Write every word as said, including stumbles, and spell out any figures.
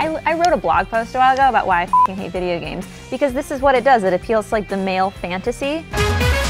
I, I wrote a blog post a while ago about why I f***ing hate video games, because this is what it does. It appeals to like the male fantasy.